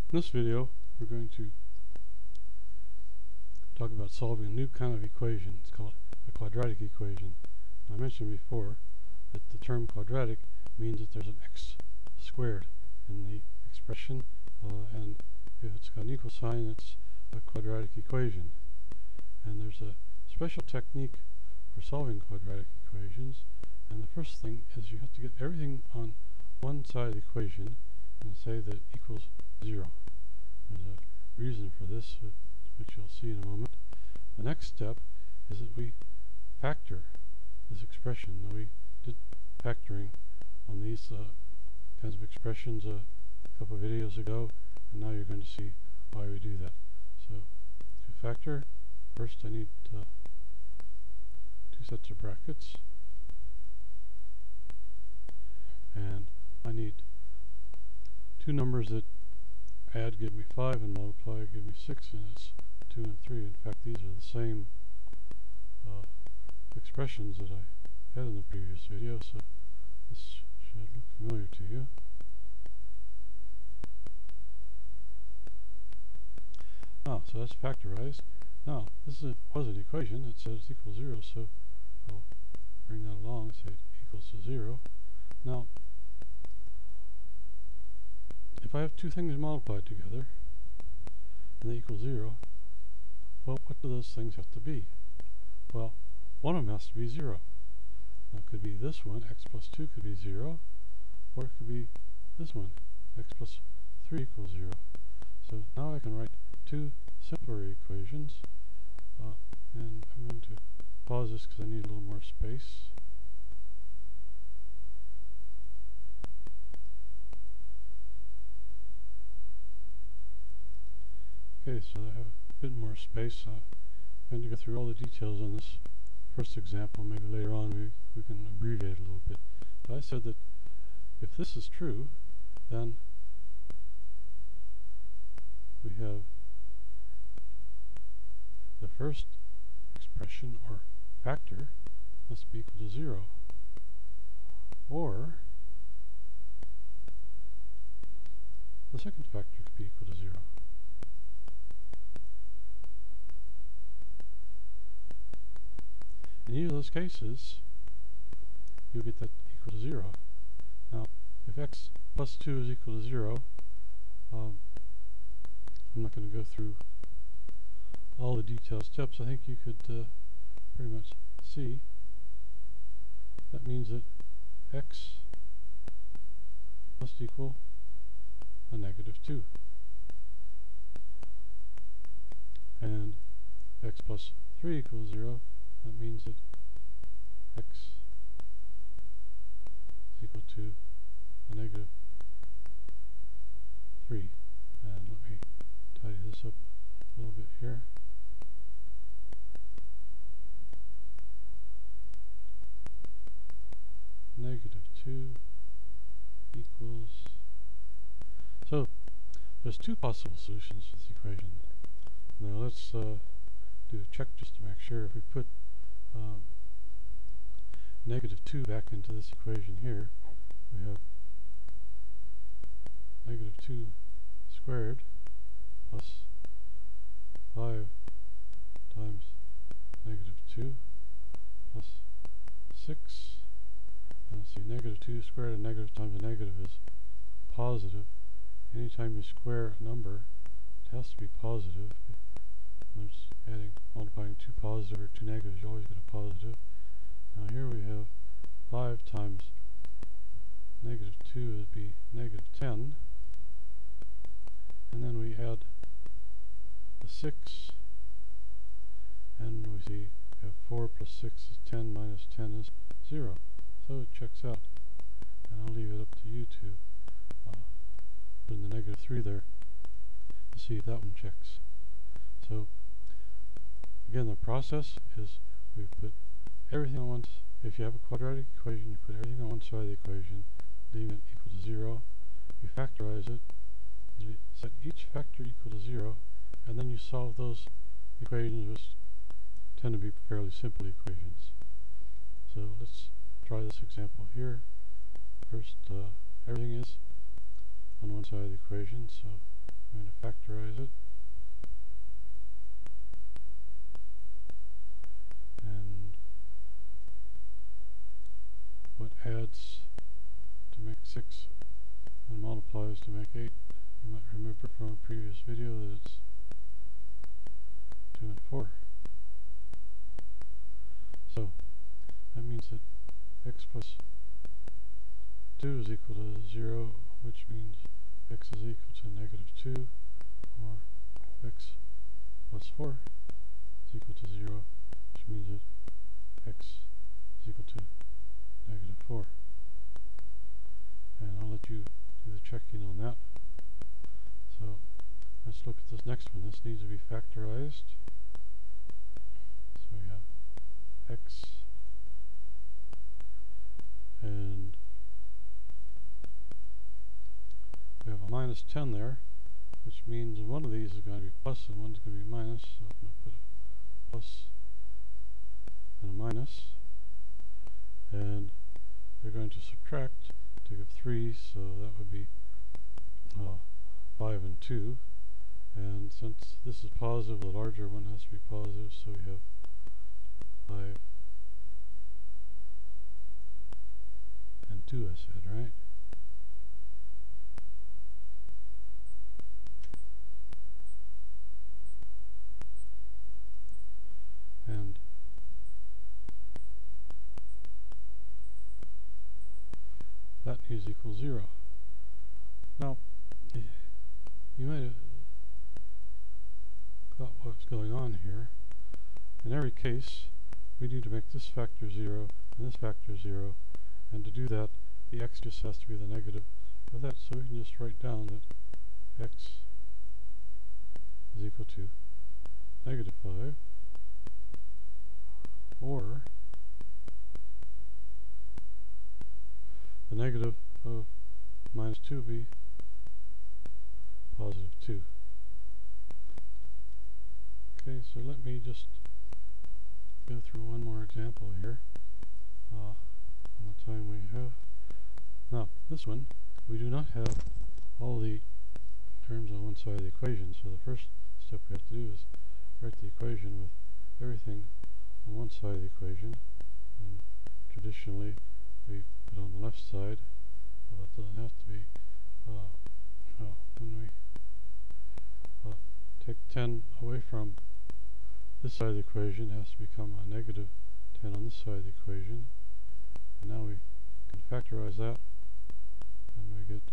In this video, we're going to talk about solving a new kind of equation. It's called a quadratic equation. I mentioned before that the term quadratic means that there's an x squared in the expression, and if it's got an equal sign, it's a quadratic equation. And there's a special technique for solving quadratic equations, and the first thing is you have to get everything on one side of the equation and say that it equals 0. There's a reason for this, which you'll see in a moment. The next step is that we factor this expression. Now, we did factoring on these kinds of expressions a couple of videos ago, and now you're going to see why we do that. So, to factor, first I need two sets of brackets, and I need two numbers that add give me 5 and multiply give me 6, and it's 2 and 3. In fact, these are the same expressions that I had in the previous video, so this should look familiar to you. So that's factorized. Now, this was an equation that says it equals 0, so I'll bring that along and say it equals to 0. Now, if I have two things multiplied together and they equal 0, well, what do those things have to be? Well, one of them has to be 0. Now, it could be this one, x plus 2 could be 0, or it could be this one, x plus 3 equals 0. So now I can write two simpler equations, and I'm going to pause this because I need a little more space. Okay, so I have a bit more space. I'm going to go through all the details on this first example. Maybe later on we can abbreviate a little bit. So I said that if this is true, then we have the first expression, or factor, must be equal to 0. Or the second factor could be equal to 0. In either of those cases, you'll get that equal to 0. Now, if x plus 2 is equal to 0, I'm not going to go through all the detailed steps. I think you could pretty much see. That means that x must equal a negative 2. And x plus 3 equals 0. That means that x is equal to a negative 3. And let me tidy this up a little bit here. Negative 2 equals... So, there's two possible solutions to this equation. Now let's do a check just to make sure. If we put negative 2 back into this equation here, we have negative 2 squared plus 5 times negative 2 plus 6. And let's see, negative 2 squared and negative times a negative is positive. Anytime you square a number, it has to be positive. There's multiplying two positive or two negatives, you always get a positive. Now here we have 5 times negative 2 would be negative 10. And then we add the 6, and we see we have 4 plus 6 is 10, minus 10 is 0. So it checks out. And I'll leave it up to you to put in the negative 3 there to see if that one checks. So again, the process is we put everything on one side. If you have a quadratic equation, you put everything on one side of the equation, leaving it equal to 0. You factorize it, you set each factor equal to 0, and then you solve those equations, which tend to be fairly simple equations. So let's try this example here. First, everything is on one side of the equation, so going to factorize it. And what adds to make 6 and multiplies to make 8, you might remember from a previous video that it's 2 and 4. So that means that x plus 2 is equal to 0, which means x is equal to negative 2, or x plus 4 is equal to 0, which means that x is equal to negative 4. And I'll let you do the checking on that. So let's look at this next one. This needs to be factorized. So we have x, and we have a minus 10 there, which means one of these is going to be plus and one's going to be minus. So I'm going to put a plus and a minus, and they're going to subtract to give 3, so that would be 5 and 2. And since this is positive, the larger one has to be positive, so we have 5 and 2, I said, right? And that is equal 0. Now, you might have got what's going on here. In every case, we need to make this factor 0 and this factor 0, and to do that, the x just has to be the negative of that, so we can just write down that x is equal to negative 5, or the negative of minus 2 would be positive 2. Okay, so let me just go through one more example here on the time we have. Now, this one, we do not have all the terms on one side of the equation, so the first step we have to do is write the equation with everything on one side of the equation, and traditionally we put on the left side. Well, that doesn't have to be. When we take 10 away from this side of the equation, it has to become a negative 10 on this side of the equation. And now we can factorize that, and we get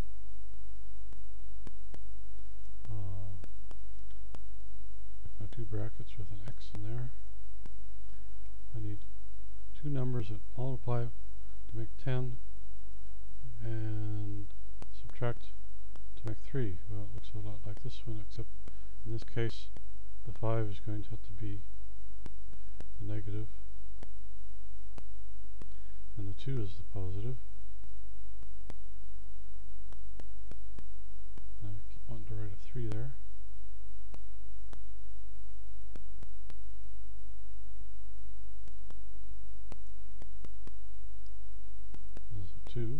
my two brackets with an x in there. I need two numbers that multiply to make 10 and subtract to make 3. Well, it looks a lot like this one, except in this case the 5 is going to have to be the negative and the 2 is the positive. And I keep wanting to write a 3 there. There's a 2.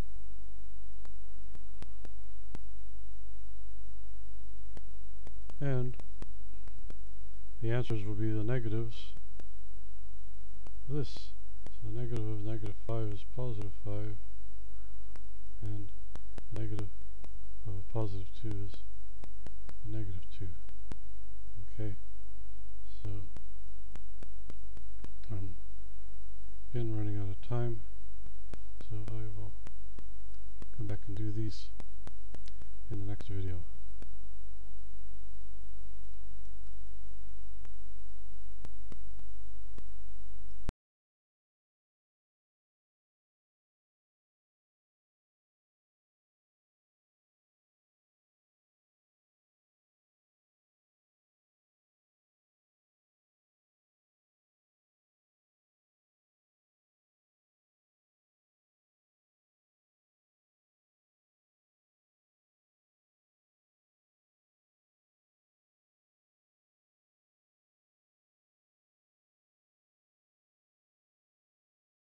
And the answers will be the negatives of this. So the negative of negative 5 is positive 5, and the negative of positive 2 is a negative 2. Okay, so I'm again running out of time, so I will come back and do these in the next video.